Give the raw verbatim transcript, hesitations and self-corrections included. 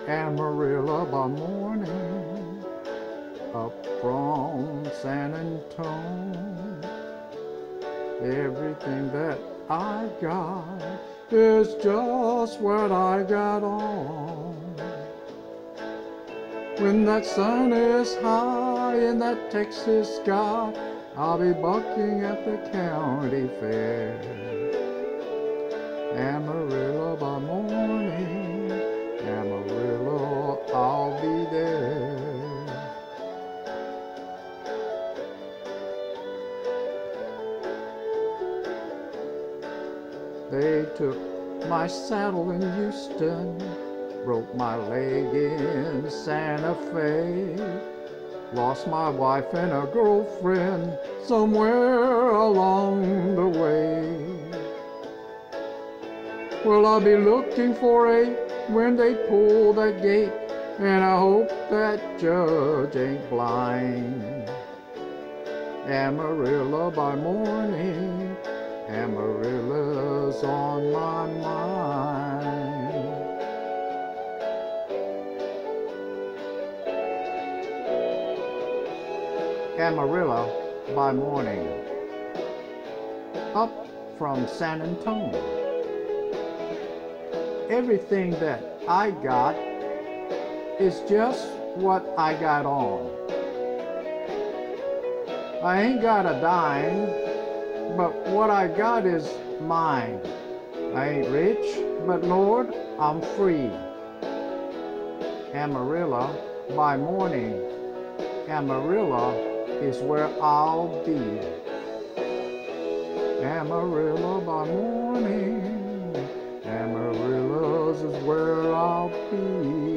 Amarillo by morning, up from San Antonio. Everything that I got is just what I got on. When that sun is high in that Texas sky, I'll be bucking at the county fair. Amarillo by morning, Amarillo, I'll be there. They took my saddle in Houston, broke my leg in Santa Fe, lost my wife and a girlfriend somewhere along the way. Well, I'll be looking for eight when they pull that gate, and I hope that judge ain't blind. Amarillo by morning, Amarillo's on my mind. Amarillo by morning, up from San Antonio. Everything that I got is just what I got on. I ain't got a dime, but what I got is mine. I ain't rich, but Lord, I'm free. Amarillo by morning, Amarillo is where I'll be. Amarillo by morning, Amarillo's is where I'll be.